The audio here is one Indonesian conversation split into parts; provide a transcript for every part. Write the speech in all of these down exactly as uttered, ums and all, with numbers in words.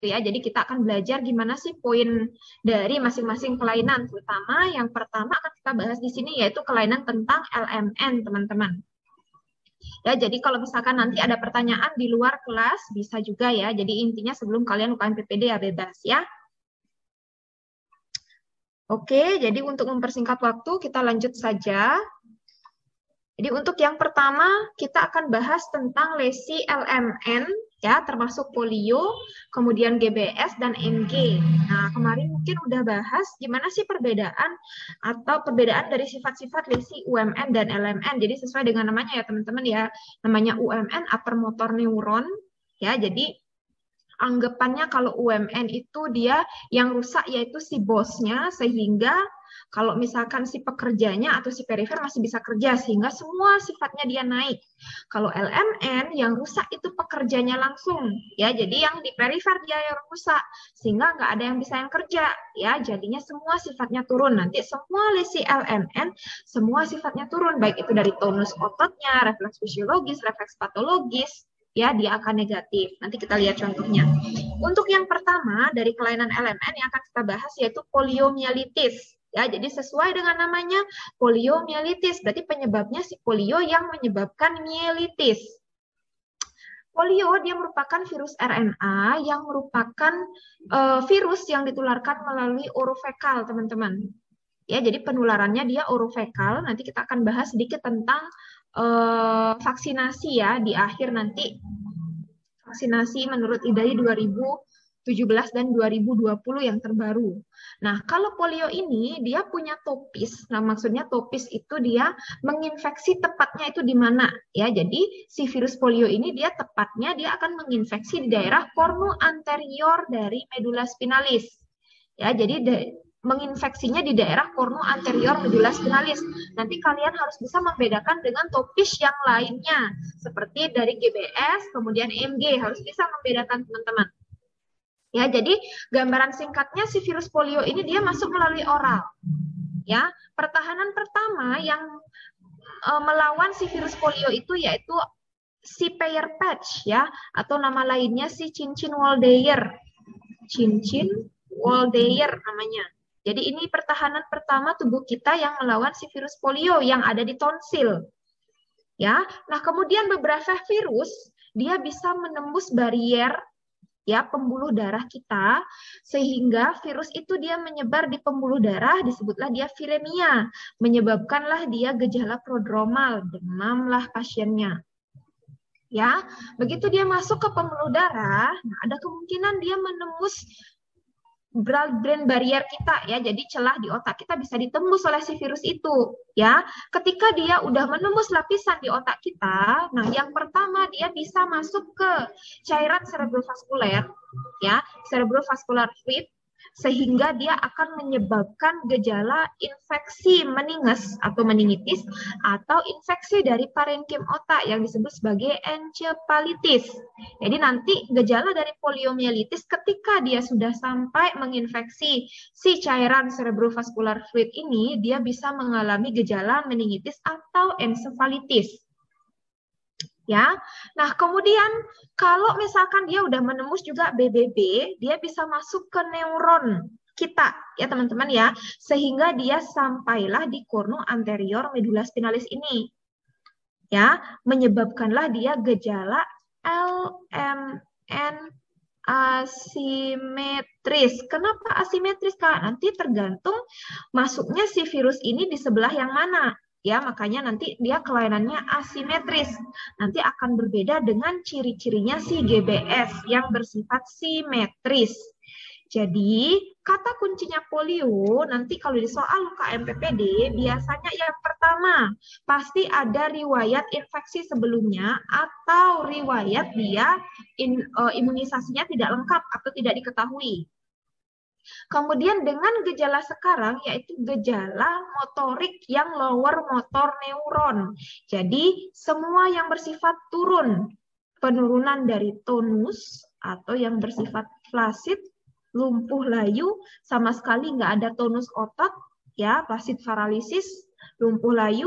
ya. Jadi kita akan belajar gimana sih poin dari masing-masing kelainan, terutama yang pertama akan kita bahas di sini yaitu kelainan tentang L M N, teman-teman. Ya, jadi kalau misalkan nanti ada pertanyaan di luar kelas bisa juga ya. Jadi intinya sebelum kalian U K M P P D ya bebas ya. Oke, jadi untuk mempersingkat waktu kita lanjut saja. Jadi untuk yang pertama kita akan bahas tentang lesi L M N ya, termasuk polio, kemudian G B S dan M G. Nah, kemarin mungkin udah bahas gimana sih perbedaan atau perbedaan dari sifat-sifat lesi U M N dan L M N. Jadi sesuai dengan namanya ya teman-teman ya, namanya U M N upper motor neuron ya. Jadi anggapannya kalau U M N itu dia yang rusak yaitu si bosnya, sehingga kalau misalkan si pekerjanya atau si perifer masih bisa kerja sehingga semua sifatnya dia naik. Kalau L M N yang rusak itu pekerjanya langsung ya, jadi yang di perifer dia yang rusak sehingga nggak ada yang bisa yang kerja ya, jadinya semua sifatnya turun. Nanti semua lesi L M N semua sifatnya turun, baik itu dari tonus ototnya, refleks fisiologis, refleks patologis ya, dia akan negatif. Nanti kita lihat contohnya. Untuk yang pertama dari kelainan L M N yang akan kita bahas yaitu poliomielitis. Ya, jadi sesuai dengan namanya poliomielitis, berarti penyebabnya si polio yang menyebabkan mielitis. Polio dia merupakan virus R N A yang merupakan uh, virus yang ditularkan melalui orofekal, teman-teman. Ya, jadi penularannya dia orofekal. Nanti kita akan bahas sedikit tentang uh, vaksinasi ya di akhir nanti. Vaksinasi menurut I D A I dua ribu tujuh belas dan dua ribu dua puluh yang terbaru. Nah, kalau polio ini dia punya topis. Nah, maksudnya topis itu dia menginfeksi tepatnya itu di mana ya. Jadi si virus polio ini dia tepatnya dia akan menginfeksi di daerah kornu anterior dari medula spinalis. Ya, jadi menginfeksinya di daerah kornu anterior medula spinalis. Nanti kalian harus bisa membedakan dengan topis yang lainnya seperti dari G B S kemudian M G, harus bisa membedakan teman-teman. Ya, jadi gambaran singkatnya si virus polio ini dia masuk melalui oral. Ya, pertahanan pertama yang e, melawan si virus polio itu yaitu si Peyer's patch ya, atau nama lainnya si Cincin-Waldeyer. Cincin-Waldeyer namanya. Jadi ini pertahanan pertama tubuh kita yang melawan si virus polio yang ada di tonsil. Ya, nah kemudian beberapa virus dia bisa menembus barier ya pembuluh darah kita, sehingga virus itu dia menyebar di pembuluh darah, disebutlah dia viremia, menyebabkanlah dia gejala prodromal, demamlah pasiennya. Ya, begitu dia masuk ke pembuluh darah, nah ada kemungkinan dia menembus blood-brain barrier kita ya, jadi celah di otak kita bisa ditembus oleh si virus itu ya. Ketika dia udah menembus lapisan di otak kita, nah yang pertama dia bisa masuk ke cairan cerebrovaskuler ya, cerebrovascular fluid, sehingga dia akan menyebabkan gejala infeksi meninges atau meningitis atau infeksi dari parenkim otak yang disebut sebagai encephalitis. Jadi nanti gejala dari poliomielitis ketika dia sudah sampai menginfeksi si cairan cerebrovascular fluid ini, dia bisa mengalami gejala meningitis atau encephalitis. Ya, nah kemudian kalau misalkan dia udah menembus juga B B B, dia bisa masuk ke neuron kita ya teman-teman ya, sehingga dia sampailah di kornu anterior medula spinalis ini ya, menyebabkanlah dia gejala L M N asimetris. Kenapa asimetris Kak? Nanti tergantung masuknya si virus ini di sebelah yang mana. Ya, makanya nanti dia kelainannya asimetris. Nanti akan berbeda dengan ciri-cirinya si G B S yang bersifat simetris. Jadi, kata kuncinya polio, nanti kalau di soal U K M P P D, biasanya yang pertama, pasti ada riwayat infeksi sebelumnya atau riwayat dia in, uh, imunisasinya tidak lengkap atau tidak diketahui. Kemudian dengan gejala sekarang yaitu gejala motorik yang lower motor neuron. Jadi semua yang bersifat turun, penurunan dari tonus atau yang bersifat flasid, lumpuh layu, sama sekali nggak ada tonus otot, ya, flasid paralisis, lumpuh layu,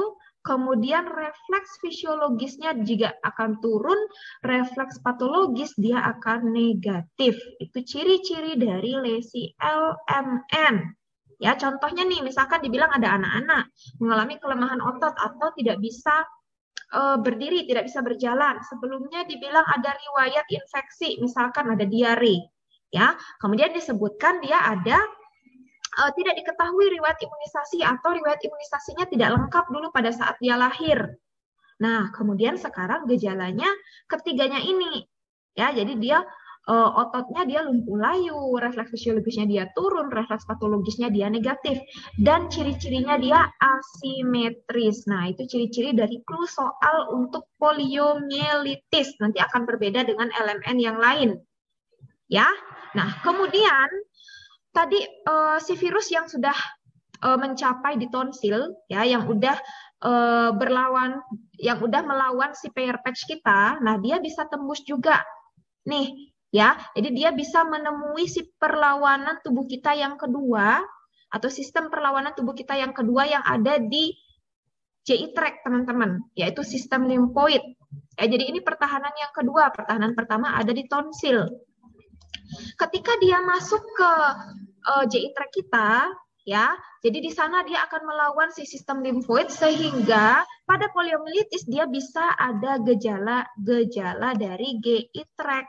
kemudian refleks fisiologisnya juga akan turun, refleks patologis dia akan negatif. Itu ciri-ciri dari lesi L M N. Ya, contohnya nih, misalkan dibilang ada anak-anak mengalami kelemahan otot atau tidak bisa uh, berdiri, tidak bisa berjalan. Sebelumnya dibilang ada riwayat infeksi, misalkan ada diare. Ya, kemudian disebutkan dia ada uh, tidak diketahui riwayat imunisasi atau riwayat imunisasinya tidak lengkap dulu pada saat dia lahir. Nah, kemudian sekarang gejalanya ketiganya ini. Ya, jadi dia uh, ototnya dia lumpuh layu, refleks fisiologisnya dia turun, refleks patologisnya dia negatif, dan ciri-cirinya dia asimetris. Nah, itu ciri-ciri dari clue soal untuk poliomielitis. Nanti akan berbeda dengan L M N yang lain. Ya, nah kemudian tadi uh, si virus yang sudah uh, mencapai di tonsil, ya, yang udah uh, berlawan, yang udah melawan si pair patch kita, nah dia bisa tembus juga, nih, ya. Jadi dia bisa menemui si perlawanan tubuh kita yang kedua atau sistem perlawanan tubuh kita yang kedua yang ada di J I tract, teman-teman, yaitu sistem limfoid. Ya, jadi ini pertahanan yang kedua. Pertahanan pertama ada di tonsil. Ketika dia masuk ke uh, J I tract kita, ya, jadi di sana dia akan melawan si sistem limfoid sehingga pada poliomielitis dia bisa ada gejala-gejala dari G I tract.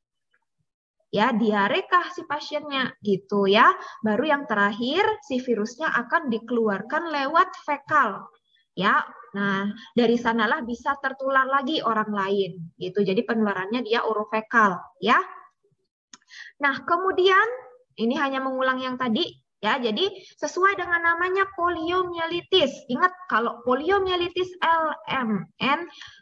Ya, diare kah si pasiennya gitu ya. Baru yang terakhir si virusnya akan dikeluarkan lewat fekal. Ya. Nah, dari sanalah bisa tertular lagi orang lain gitu. Jadi penularannya dia orofekal, ya. Nah, kemudian ini hanya mengulang yang tadi, ya. Jadi sesuai dengan namanya poliomielitis. Ingat, kalau poliomielitis L M N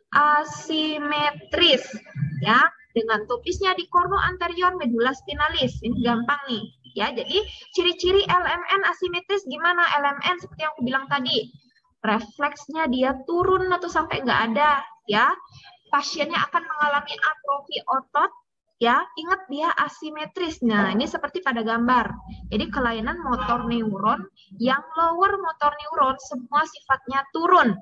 asimetris, ya, dengan topisnya di korno anterior medula spinalis. Ini gampang nih, ya. Jadi ciri-ciri L M N asimetris gimana? L M N seperti yang aku bilang tadi, refleksnya dia turun atau sampai nggak ada, ya. Pasiennya akan mengalami atrofi otot. Ya, ingat dia asimetris. Nah, ini seperti pada gambar. Jadi kelainan motor neuron yang lower motor neuron semua sifatnya turun.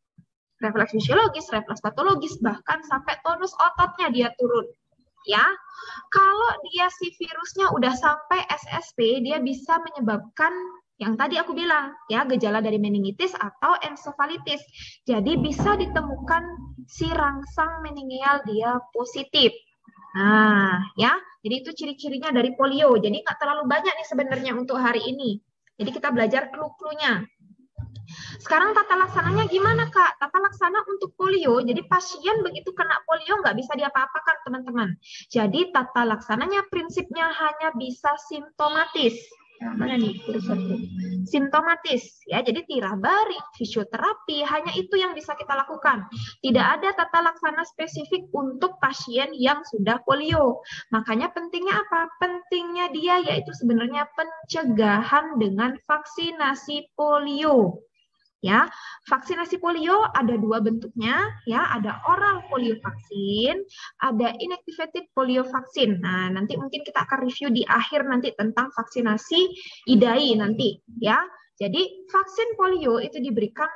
Refleks fisiologis, refleks patologis, bahkan sampai tonus ototnya dia turun. Ya, kalau dia si virusnya udah sampai S S P, dia bisa menyebabkan yang tadi aku bilang, ya, gejala dari meningitis atau ensefalitis. Jadi bisa ditemukan si rangsang meningeal dia positif. Nah, ya, jadi itu ciri-cirinya dari polio. Jadi nggak terlalu banyak nih sebenarnya untuk hari ini. Jadi kita belajar clue-cluenya. Sekarang tata laksananya gimana, Kak? Tata laksana untuk polio, jadi pasien begitu kena polio nggak bisa diapa-apakan, teman-teman. Jadi tata laksananya prinsipnya hanya bisa simptomatis. Nah, mana nih kursorku? Simptomatis, ya. Jadi tirabari, fisioterapi, hanya itu yang bisa kita lakukan. Tidak ada tata laksana spesifik untuk pasien yang sudah polio. Makanya pentingnya apa? Pentingnya dia yaitu sebenarnya pencegahan dengan vaksinasi polio. Ya, vaksinasi polio ada dua bentuknya, ya, ada oral polio vaksin, ada inactivated polio vaksin. Nah, nanti mungkin kita akan review di akhir nanti tentang vaksinasi I D A I nanti, ya. Jadi vaksin polio itu diberikan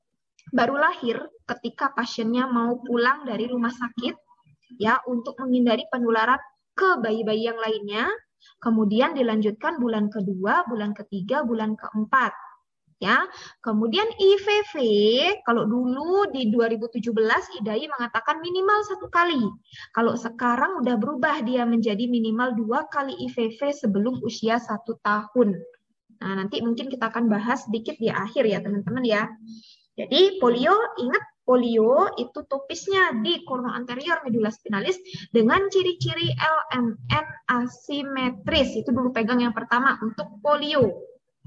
baru lahir ketika pasiennya mau pulang dari rumah sakit, ya, untuk menghindari penularan ke bayi-bayi yang lainnya. Kemudian dilanjutkan bulan kedua, bulan ketiga, bulan keempat. Ya, kemudian I V V, kalau dulu di dua ribu tujuh belas I D A I mengatakan minimal satu kali. Kalau sekarang udah berubah dia menjadi minimal dua kali I V V sebelum usia satu tahun. Nah, nanti mungkin kita akan bahas sedikit di akhir ya teman-teman ya. Jadi polio, ingat polio itu topisnya di korno anterior medula spinalis dengan ciri-ciri L M N asimetris. Itu dulu pegang yang pertama untuk polio.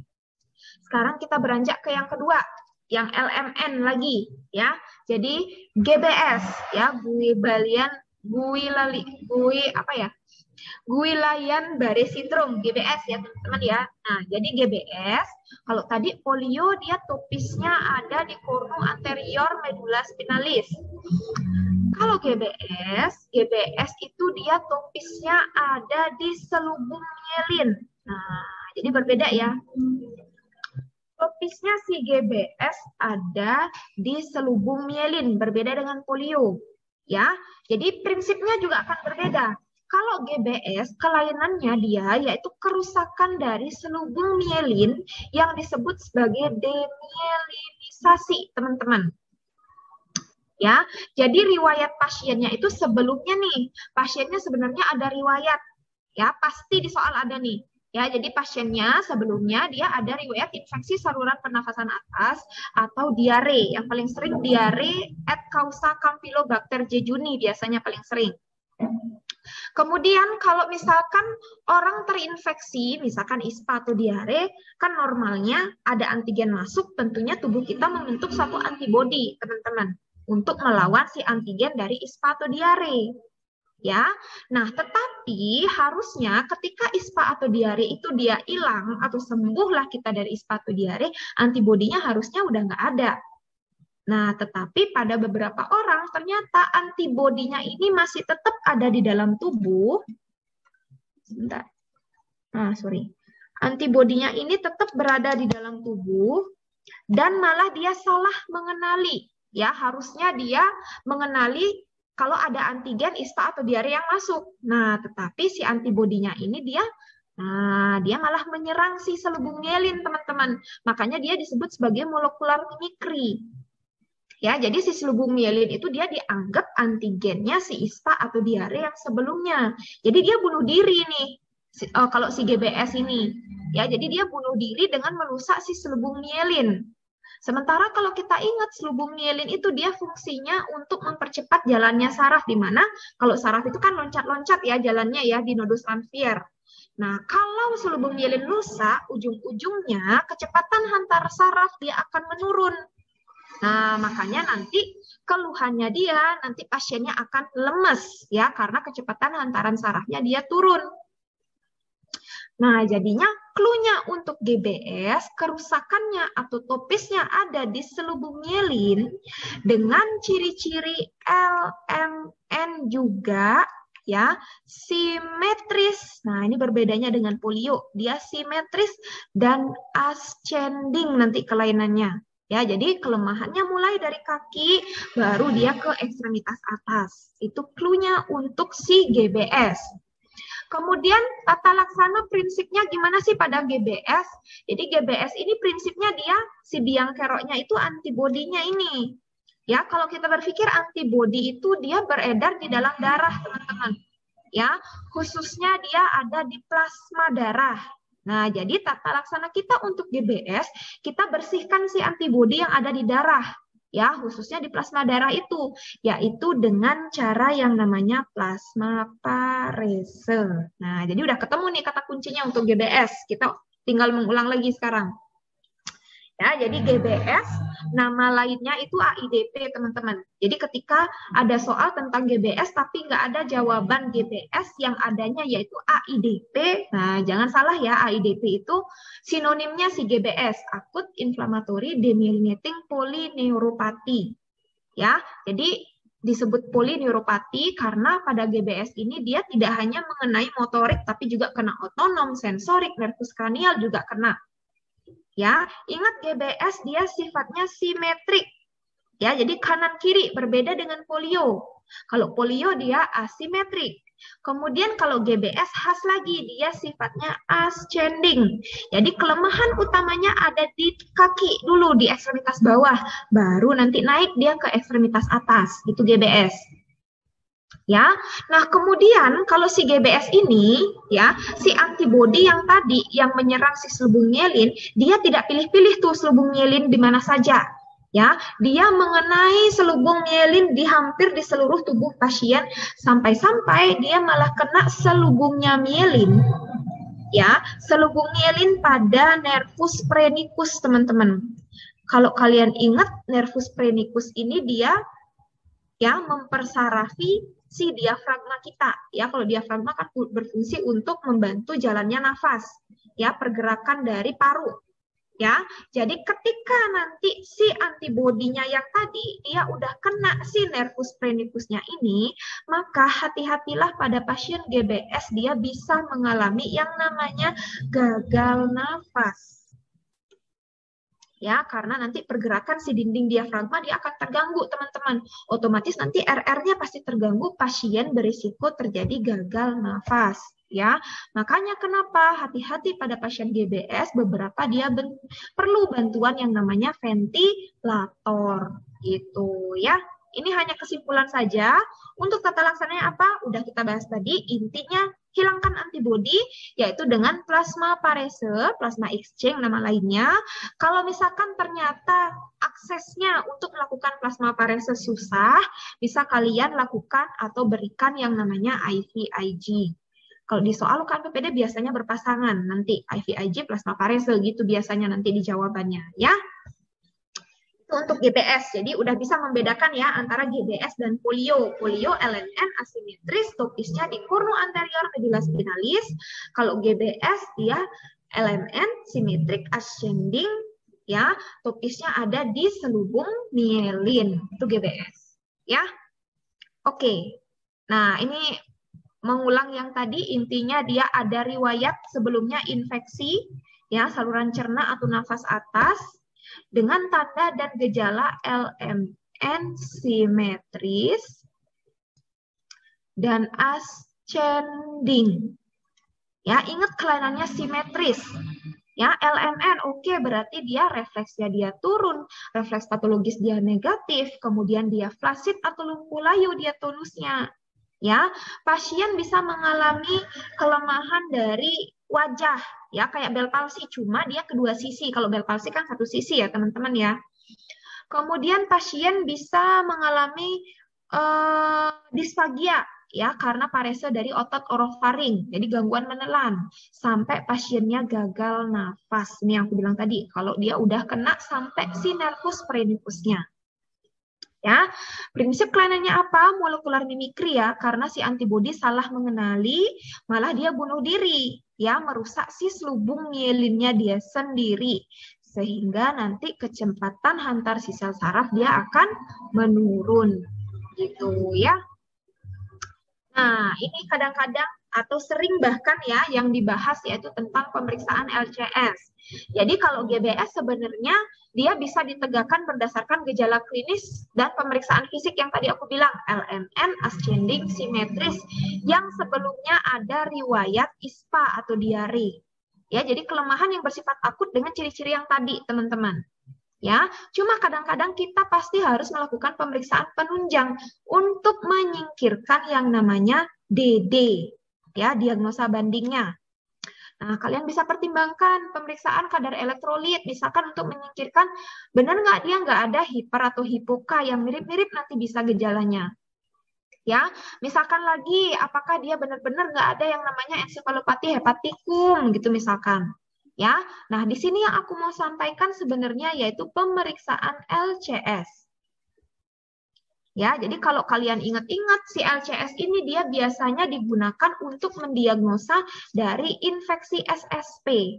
Sekarang kita beranjak ke yang kedua, yang L M N lagi, ya. Jadi G B S, ya, Guillain, Guillain, Gui apa ya? Guillain-Barré syndrome, G B S ya teman-teman ya. Nah, jadi G B S, kalau tadi polio dia topisnya ada di korno anterior medula spinalis. Kalau G B S, G B S itu dia topisnya ada di selubung myelin. Nah, jadi berbeda ya. Topisnya si G B S ada di selubung mielin, berbeda dengan polio. Ya, jadi prinsipnya juga akan berbeda. Kalau G B S, kelainannya dia yaitu kerusakan dari selubung mielin yang disebut sebagai demyelinisasi, teman-teman. Ya, jadi riwayat pasiennya itu sebelumnya nih, pasiennya sebenarnya ada riwayat, ya pasti di soal ada nih. Ya, jadi pasiennya sebelumnya dia ada riwayat infeksi saluran pernafasan atas atau diare. Yang paling sering diare et causa Campylobacter jejuni biasanya paling sering. Kemudian kalau misalkan orang terinfeksi, misalkan I S P A atau diare, kan normalnya ada antigen masuk, tentunya tubuh kita membentuk satu antibodi, teman-teman, untuk melawan si antigen dari I S P A atau diare. Ya, nah tetapi harusnya ketika I S P A atau diare itu dia hilang atau sembuhlah kita dari I S P A atau diare, antibodinya harusnya udah nggak ada. Nah, tetapi pada beberapa orang ternyata antibodinya ini masih tetap ada di dalam tubuh. Sebentar. Ah, sorry. Antibodinya ini tetap berada di dalam tubuh dan malah dia salah mengenali. Ya, harusnya dia mengenali kalau ada antigen I S P A atau diare yang masuk. Nah, tetapi si antibodinya ini dia nah, dia malah menyerang si selubung mielin, teman-teman. Makanya dia disebut sebagai molekular mimikri. Ya, jadi si selubung mielin itu dia dianggap antigennya si I S P A atau diare yang sebelumnya. Jadi dia bunuh diri nih. Si, oh, kalau si G B S ini. Ya, jadi dia bunuh diri dengan merusak si selubung mielin. Sementara kalau kita ingat selubung mielin itu dia fungsinya untuk mempercepat jalannya saraf, di mana kalau saraf itu kan loncat-loncat ya jalannya ya di nodus Ranvier. Nah, kalau selubung mielin rusak, ujung-ujungnya kecepatan hantar saraf dia akan menurun. Nah, makanya nanti keluhannya dia, nanti pasiennya akan lemes ya karena kecepatan hantaran sarafnya dia turun. Nah, jadinya clue-nya untuk G B S, kerusakannya atau topisnya ada di selubung mielin dengan ciri-ciri L M N juga ya, simetris. Nah, ini berbedanya dengan polio. Dia simetris dan ascending nanti kelainannya. Ya, jadi kelemahannya mulai dari kaki baru dia ke ekstremitas atas. Itu clue-nya untuk si G B S. Kemudian tata laksana prinsipnya gimana sih pada G B S? Jadi G B S ini prinsipnya dia si biang keroknya itu antibodinya ini. Ya, kalau kita berpikir antibodi itu dia beredar di dalam darah, teman-teman. Ya, khususnya dia ada di plasma darah. Nah, jadi tata laksana kita untuk G B S, kita bersihkan si antibodi yang ada di darah. Ya, khususnya di plasma darah itu, yaitu dengan cara yang namanya plasmaparese. Nah, jadi udah ketemu nih kata kuncinya untuk G B S. Kita tinggal mengulang lagi sekarang. Ya, jadi G B S nama lainnya itu A I D P, teman-teman. Jadi ketika ada soal tentang G B S tapi nggak ada jawaban G B S, yang adanya yaitu A I D P. Nah, jangan salah ya, A I D P itu sinonimnya si G B S, Acute Inflammatory Demyelinating Polyneuropathy. Ya, jadi disebut polineuropati karena pada G B S ini dia tidak hanya mengenai motorik tapi juga kena otonom, sensorik, nervus kranial juga kena. Ya, ingat G B S dia sifatnya simetrik. Ya, jadi kanan kiri, berbeda dengan polio. Kalau polio dia asimetrik. Kemudian kalau G B S khas lagi, dia sifatnya ascending. Jadi kelemahan utamanya ada di kaki dulu, di ekstremitas bawah, baru nanti naik dia ke ekstremitas atas. Itu G B S. Ya, nah kemudian kalau si G B S ini, ya, si antibodi yang tadi yang menyerang si selubung mielin, dia tidak pilih-pilih tuh selubung mielin di mana saja. Ya, dia mengenai selubung mielin di hampir di seluruh tubuh pasien, sampai-sampai dia malah kena selubungnya mielin. Ya, selubung mielin pada nervus phrenicus, teman-teman. Kalau kalian ingat, nervus phrenicus ini dia ya mempersarafi si diafragma kita. Ya, kalau diafragma kan berfungsi untuk membantu jalannya nafas, ya, pergerakan dari paru. Ya, jadi ketika nanti si antibodinya yang tadi dia udah kena si nervus phrenicusnya ini, maka hati-hatilah pada pasien G B S, dia bisa mengalami yang namanya gagal nafas. Ya, karena nanti pergerakan si dinding diafragma dia akan terganggu, teman-teman. Otomatis nanti R R-nya pasti terganggu, pasien berisiko terjadi gagal nafas. Ya, makanya kenapa hati-hati pada pasien G B S, beberapa dia ben perlu bantuan yang namanya ventilator, gitu ya. Ini hanya kesimpulan saja. Untuk tata laksananya apa? Udah kita bahas tadi. Intinya hilangkan antibodi, yaitu dengan plasmaparese, plasma exchange nama lainnya. Kalau misalkan ternyata aksesnya untuk melakukan plasmaparese susah, bisa kalian lakukan atau berikan yang namanya I V I G. Kalau di soal U K M P P D biasanya berpasangan, nanti I V I G plasmaparese gitu biasanya nanti di jawabannya, ya. Untuk G B S, jadi udah bisa membedakan ya antara G B S dan polio. Polio L M N asimetris, topisnya di kurnu anterior medula spinalis. Kalau G B S dia L M N simetrik ascending, ya, topisnya ada di selubung mielin. Itu G B S, ya. Oke. Nah, ini mengulang yang tadi, intinya dia ada riwayat sebelumnya infeksi, ya, saluran cerna atau nafas atas, dengan tanda dan gejala L M N simetris dan ascending. Ya, ingat kelainannya simetris. Ya, L M N oke, okay, berarti dia refleksnya dia turun, refleks patologis dia negatif, kemudian dia flasid atau lumpuh layu dia tonusnya. Ya, pasien bisa mengalami kelemahan dari wajah, ya, kayak Bell palsy, cuma dia kedua sisi. Kalau Bell palsy kan satu sisi ya, teman-teman ya. Kemudian pasien bisa mengalami uh, disfagia, ya, karena parese dari otot orofaring, jadi gangguan menelan, sampai pasiennya gagal nafas. Ini yang aku bilang tadi, kalau dia udah kena sampai si nervus perinephusnya. Ya, prinsip kelainannya apa? Molekular mimikri ya, karena si antibodi salah mengenali, malah dia bunuh diri, ya, merusak si selubung mielinnya dia sendiri, sehingga nanti kecepatan hantar si sel saraf dia akan menurun, gitu ya. Nah, ini kadang-kadang atau sering bahkan ya yang dibahas yaitu tentang pemeriksaan L C S. Jadi kalau G B S sebenarnya dia bisa ditegakkan berdasarkan gejala klinis dan pemeriksaan fisik yang tadi aku bilang, L M N, ascending, simetris, yang sebelumnya ada riwayat I S P A atau diare. Ya, jadi kelemahan yang bersifat akut dengan ciri-ciri yang tadi, teman-teman. Ya, cuma kadang-kadang kita pasti harus melakukan pemeriksaan penunjang untuk menyingkirkan yang namanya D D, ya, diagnosa bandingnya. Nah, kalian bisa pertimbangkan pemeriksaan kadar elektrolit, misalkan untuk menyingkirkan benar nggak dia nggak ada hiper atau hipoka yang mirip-mirip nanti bisa gejalanya. Ya, misalkan lagi apakah dia benar-benar nggak ada yang namanya ensefalopati hepatikum gitu misalkan. Ya, nah di sini yang aku mau sampaikan sebenarnya yaitu pemeriksaan L C S. Ya, jadi kalau kalian ingat-ingat si L C S ini dia biasanya digunakan untuk mendiagnosa dari infeksi S S P.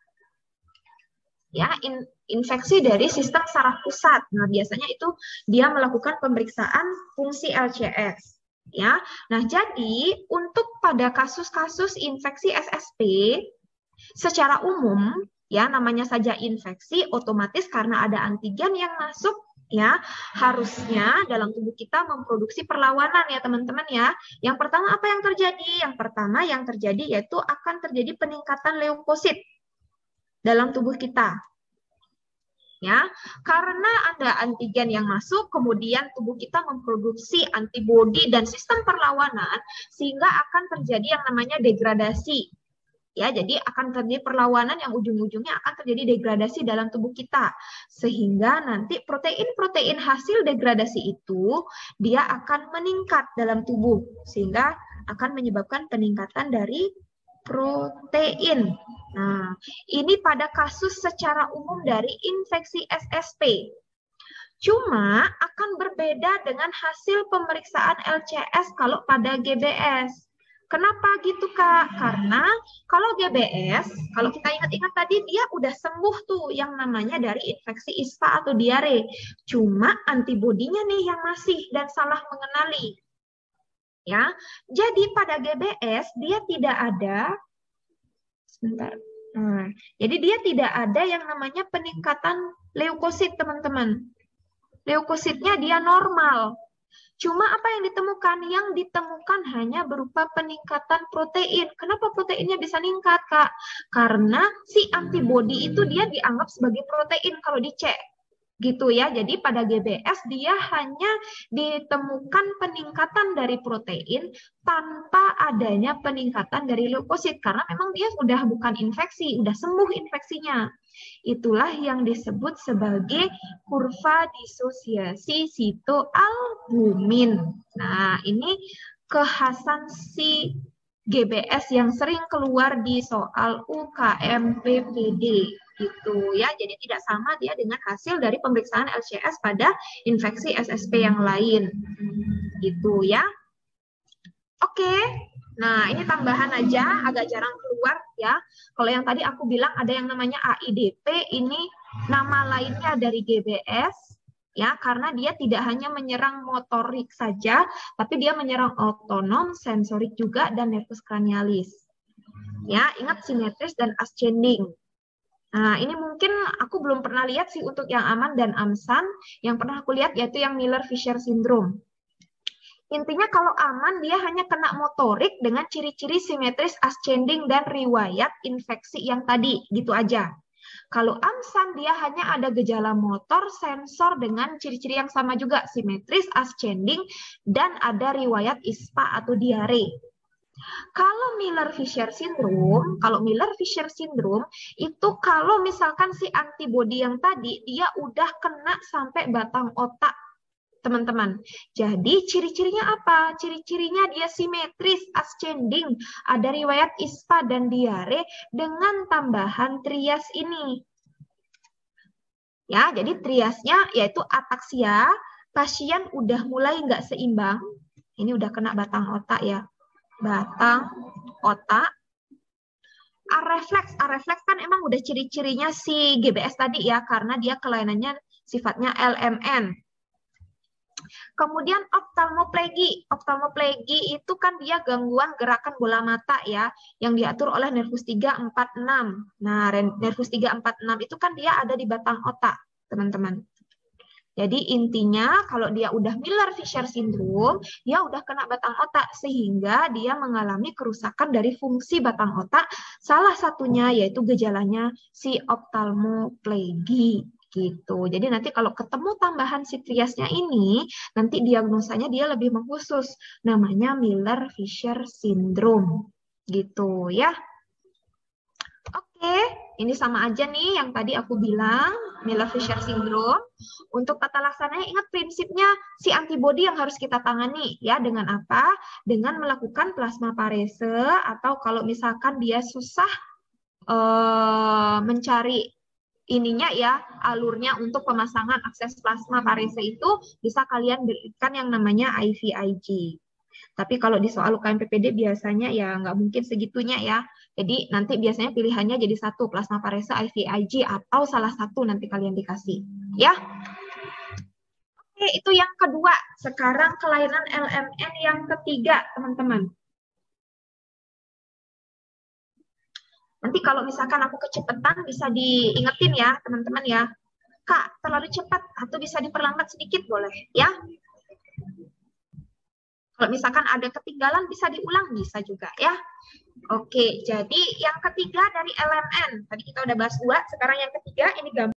Ya, in, infeksi dari sistem saraf pusat. Nah, biasanya itu dia melakukan pemeriksaan fungsi L C S. Ya, nah jadi untuk pada kasus-kasus infeksi S S P secara umum, ya namanya saja infeksi, otomatis karena ada antigen yang masuk, ya harusnya dalam tubuh kita memproduksi perlawanan ya teman-teman ya. Yang pertama apa yang terjadi? Yang pertama yang terjadi yaitu akan terjadi peningkatan leukosit dalam tubuh kita. Ya, karena ada antigen yang masuk, kemudian tubuh kita memproduksi antibodi dan sistem perlawanan, sehingga akan terjadi yang namanya degradasi. Ya, jadi akan terjadi perlawanan yang ujung-ujungnya akan terjadi degradasi dalam tubuh kita. Sehingga nanti protein-protein hasil degradasi itu dia akan meningkat dalam tubuh. Sehingga akan menyebabkan peningkatan dari protein. Nah, ini pada kasus secara umum dari infeksi S S P. Cuma akan berbeda dengan hasil pemeriksaan L C S kalau pada G B S. Kenapa gitu, Kak? Karena kalau G B S, kalau kita ingat-ingat tadi, dia udah sembuh tuh yang namanya dari infeksi I S P A atau diare. Cuma antibodinya nih yang masih dan salah mengenali. Ya, jadi pada G B S, dia tidak ada, sebentar, Nah, jadi dia tidak ada yang namanya peningkatan leukosit, teman-teman. Leukositnya dia normal. Cuma apa yang ditemukan? Yang ditemukan hanya berupa peningkatan protein. Kenapa proteinnya bisa meningkat, Kak? Karena si antibodi itu dia dianggap sebagai protein kalau dicek. Gitu ya. Jadi pada G B S dia hanya ditemukan peningkatan dari protein tanpa adanya peningkatan dari leukosit karena memang dia sudah bukan infeksi, sudah sembuh infeksinya. Itulah yang disebut sebagai kurva disosiasi sitoalbumin. Nah, ini kekhasan si G B S yang sering keluar di soal U K M P P D gitu ya. Jadi tidak sama dia dengan hasil dari pemeriksaan L C S pada infeksi S S P yang lain. Gitu ya. Oke. Nah, ini tambahan aja, agak jarang keluar ya. Kalau yang tadi aku bilang ada yang namanya A I D P, ini nama lainnya dari G B S ya, karena dia tidak hanya menyerang motorik saja, tapi dia menyerang otonom, sensorik juga, dan nervus cranialis. Ya, ingat simetris dan ascending. Nah, ini mungkin aku belum pernah lihat sih untuk yang Aman dan Amsan. Yang pernah aku lihat yaitu yang Miller-Fisher syndrome. Intinya kalau Aman dia hanya kena motorik dengan ciri-ciri simetris, ascending, dan riwayat infeksi yang tadi, gitu aja. Kalau Amsan dia hanya ada gejala motor, sensor dengan ciri-ciri yang sama juga, simetris, ascending, dan ada riwayat I S P A atau diare. Kalau Miller-Fisher syndrome, kalau Miller-Fisher syndrome itu kalau misalkan si antibodi yang tadi dia udah kena sampai batang otak, teman-teman. Jadi ciri-cirinya apa? Ciri-cirinya dia simetris, ascending, ada riwayat I S P A dan diare dengan tambahan trias ini. Ya, jadi triasnya yaitu ataksia, pasien udah mulai nggak seimbang. Ini udah kena batang otak ya. Batang otak. Arefleks, arefleks kan emang udah ciri-cirinya si G B S tadi ya, karena dia kelainannya sifatnya L M N. Kemudian optalmoplegi. Optalmoplegi itu kan dia gangguan gerakan bola mata ya, yang diatur oleh nervus tiga, empat, enam. Nah, nervus tiga, empat, enam itu kan dia ada di batang otak, teman-teman. Jadi intinya kalau dia udah Miller-Fisher syndrome, dia udah kena batang otak sehingga dia mengalami kerusakan dari fungsi batang otak. Salah satunya yaitu gejalanya si optalmoplegi gitu. Jadi nanti kalau ketemu tambahan si triasnya ini, nanti diagnosanya dia lebih mengkhusus, namanya Miller-Fisher syndrome gitu ya. Oke, ini sama aja nih yang tadi aku bilang, Miller-Fisher syndrome. Untuk tata laksananya ingat prinsipnya si antibodi yang harus kita tangani ya, dengan apa? Dengan melakukan plasmaparese atau kalau misalkan dia susah uh, mencari ininya ya, alurnya untuk pemasangan akses plasma parese itu bisa kalian berikan yang namanya I V I G. Tapi kalau di soal U K M P P D biasanya ya nggak mungkin segitunya ya. Jadi nanti biasanya pilihannya jadi satu, plasma parese, I V I G, atau salah satu nanti kalian dikasih. Ya. Oke, itu yang kedua. Sekarang kelainan L M N yang ketiga, teman-teman. Nanti kalau misalkan aku kecepatan bisa diingetin ya, teman-teman ya. Kak, terlalu cepat atau bisa diperlambat sedikit boleh ya. Kalau misalkan ada ketinggalan bisa diulang, bisa juga ya. Oke, jadi yang ketiga dari L M N. Tadi kita udah bahas dua, sekarang yang ketiga ini gambar.